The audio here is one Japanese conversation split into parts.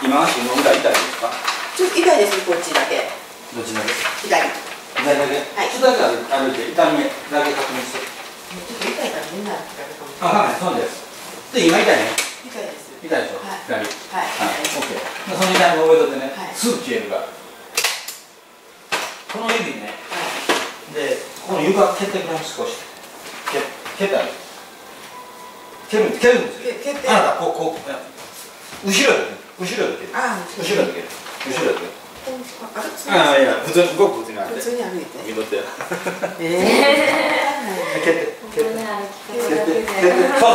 今足の裏痛いですか？ ちょっと痛いです、こっちだけ。 どっちだけ？ 左。 左だけ？はい。ちょっとだけ歩いて、痛みだけ確認して。 ちょっと痛いからみんなってあ、はい、そうです。で、今痛いね。 痛いです。 痛いでしょ？ はい。 左。 はい。 はい。オッケー。その痛み覚えとってね、すぐ消えるから。この指ね。で、この床蹴ってくれます、少し。蹴ってある。蹴るんですよ。蹴って。あなた、こう、後ろで蹴る。後ろで蹴る。ああ、いや、普通に、ごく普通に歩いて。 普通に歩いて。 見とって。蹴って。そう。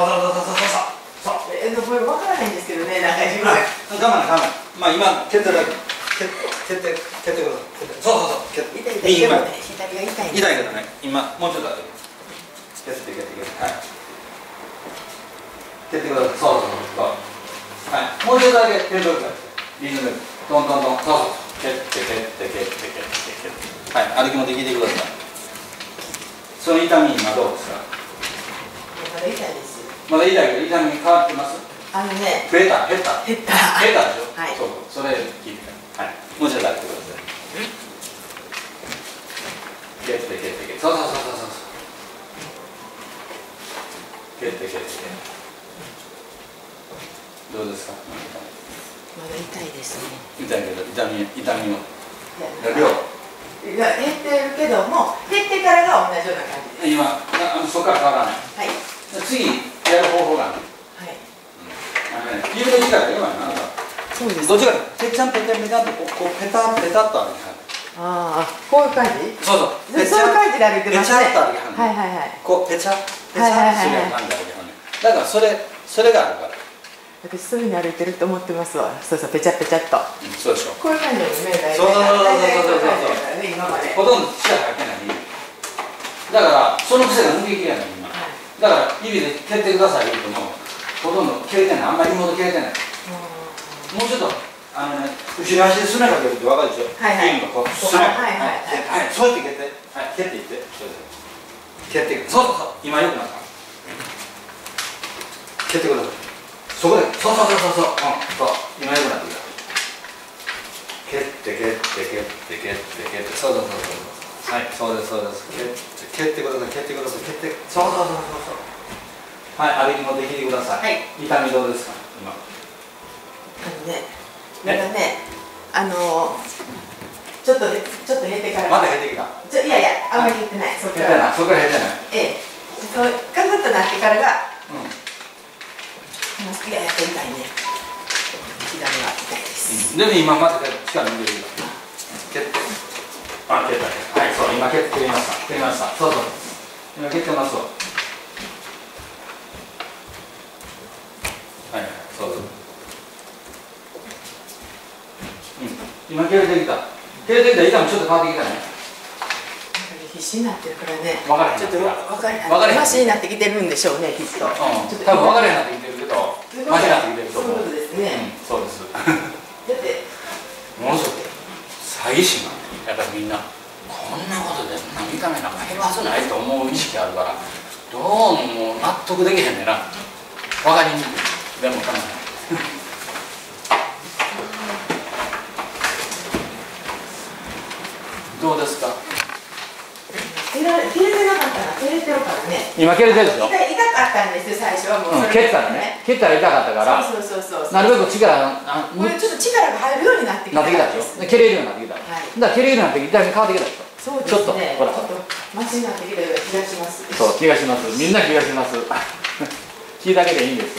これ分からないんですけどね、なんか自分。 我慢。まあ、今、蹴ってだけ。蹴ってください。そう。 右前。左が痛い。 痛いけどね、今、もうちょっとだけ。蹴って。はい。蹴ってください。そう。はい。もうちょっとだけ蹴ってください。リズムで。トン。そう。蹴って。はい。歩きもできてください。その痛み、今どうですか？ まだ痛いです。 まだ痛いけど、痛み変わってます？増えたでしょ？はい。そう。それ聞いてください。はい。もうちょっと歩いてください。蹴って。そう。蹴って。どうですか？ まだ痛いですね。 痛いけど、痛みを。 いや、減ってるけども、減ってからが同じような感じです。 今、そこから変わらない。 はい。 次、やる方法がある。 はい。 指の力が弱いな。 そうです。 どっちか、ぺちゃんと、こう、ペタッと歩きはる。 ああ、こういう感じ？ そう。 そういう感じで歩いてますね。 ペチャッと歩きはる。 はい。 こう、ペチャッするような感じで歩きはる。だから、それがあるから。 私そういうふうに歩いてると思ってますわ。そう、ペチャッと。 そうでしょ。 こういう感じで目が。 そう。ほとんど力入ってない。だから、その癖が抜けきれない、今。だから、指で蹴ってください言うても、ほとんど蹴れてない。あんまり妹蹴れてない。もうちょっと、後ろ足で砂かけるって分かるでしょ？はい。こう、砂かける。はい。そうやって蹴って。はい。蹴っていって。蹴っていく。そう。今よくなった。蹴ってください。そこで。そう。今よくなってきた。蹴って。そう。はい、そうです。蹴ってください。そう。はい、歩きもできてください。はい。痛みどうですか？今。 ちょっと減ってから。 まだ減ってきた。 いや、あんまり減ってない。 そこから減ってない。 ええ。ガクッとなってからが。いや、やっぱ痛いね。左は痛いです。 でも今まで力抜いてる。蹴って。あ、蹴った。はい、そう、今蹴りました。そう。今蹴ってますわ。はい、そう。今蹴れてきた。痛みちょっと変わってきたね。 必死になってるからね。 分からへん。 ちょっと分かれへん。マシになってきてるんでしょうね、きっと。 多分分かれへんなってきてるけど、マシになってきてると思う。 そういうことですね。 そうです。 だってものすごく詐欺師なんやっぱりみんなこんなことで見た目なんか減るはずないと思う意識あるから、どうも納得できへんねんな。分かりにくい。でもかなどうですか？ 蹴れてなかったら蹴れてるからね。 今蹴れてるでしょ？ 痛かったんですよ、最初はもう。 蹴ったら痛かったから、なるべく力これちょっと力が入るようになってきたでしょ。蹴れるようになってきた。だから蹴れるようになって痛み変わってきたでしょ。 そうですね。ちょっとマシになってきたような気がします。 そう、気がします。みんな気がします。気だけでいいんです。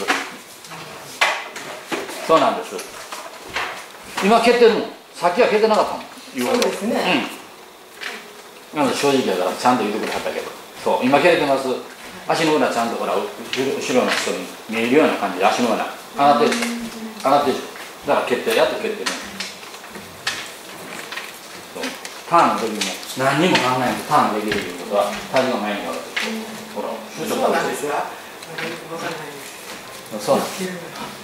そうなんです。今蹴ってるの。さっきは蹴ってなかったもん。 そうですね。 正直だからちゃんと言ってくれはったけど、そう、今蹴れてます。足の裏ちゃんとほら後ろの人に見えるような感じで足の裏上がってるでしょ。だから蹴ってやっと蹴ってね。ターンの時にも何にも考えないでターンできるということは体重が前に上がってる。ほら、 そうなんですか。 そうなんです。